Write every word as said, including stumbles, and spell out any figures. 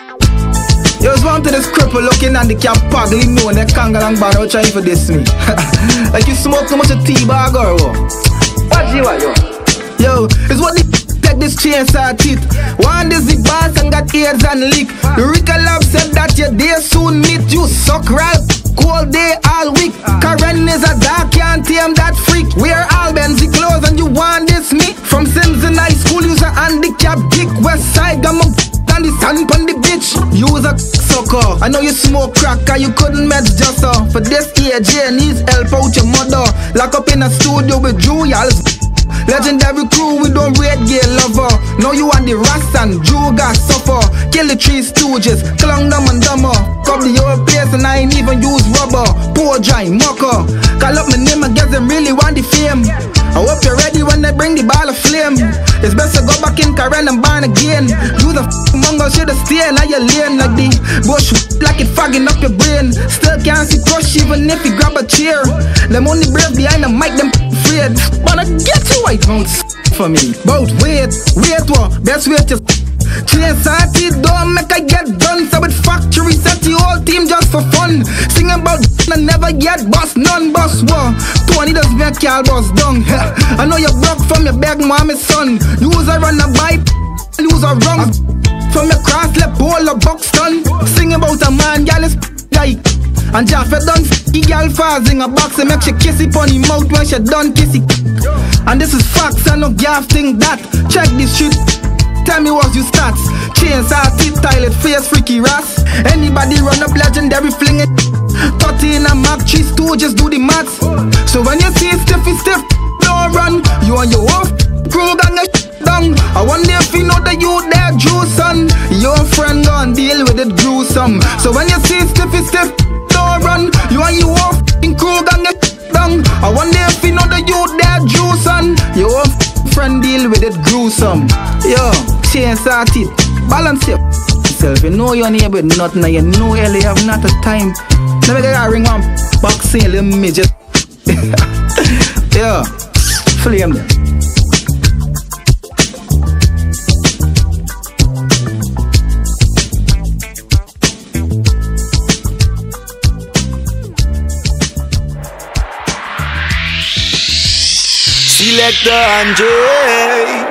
You was one to this cripple looking and the cap pugly known they can't go along bad out trying for this me. Like you smoke too much of tea bag or what? What you want, yo? Yo, it's what the take this chainsaw teeth. One is the boss and got ears and leak. The Rica Lab said that your day soon meet. You suck right cold day all week. Karen is a dark, can't tame that freak. Wear all Benzy clothes and you want this me. From Simpson High School, use a handicap dick. West side, got my and the sun on the bitch. Use a sucker. I know you smoke crack and you couldn't match just uh. For this A J needs help out your mother. Lock up in a studio with Drew, y'all. Legendary crew, we don't rate gay lover. Now you on the rust and Drew got suffer. Kill the three stooges, clung them and dumber. Cop the old place and I ain't even use rubber. Poor dry mucker. Call up my name and guess them really want the fame. I hope you're ready when they bring the ball of flame. It's best to go back in Karen and burn again. You the f***ing mongo should have stayed now you're lane like the bush like it fogging up your brain. Still can't see Crush even if you grab a chair. Them only brave behind the mic, them afraid. Wanna get you white mounts for me. But wait, wait what? Best wait to chainsaw teeth don't make I get done. So with factory set the whole team just for fun. Sing about and never get boss, none boss war. Tony does make y'all boss dung. I know you broke from your bag mommy's son. Use a run a bike, use a wrong. From your cross left bowl of Buxton. Sing about a man, y'all is guy. And Jaffa done f***y girl fast in a box and make she kiss it on the mouth when she done kissy. And this is facts, I no gaff think that. Check this shit. Tell me what's your stats. Chainsaw teeth, toilet face, freaky ras. Anybody run up legendary fling it. thirty in a Mac cheese too, just do the maths. So when you see Stiffy stiff, don't run. You on your off crew gang a down. I wonder if you know that you there Drew son. Your friend gon' deal with it gruesome. So when you see Stiffy stiff, don't run. You on your off crew gang a down. I wonder if you know that you there Drew son. Your friend deal with it gruesome. Yo, chainsaw teeth, balance yourself. You know you're near with nothing and you know you only have not a time. Never get a ring on boxing little midget. Yo, flame them. Selector and J.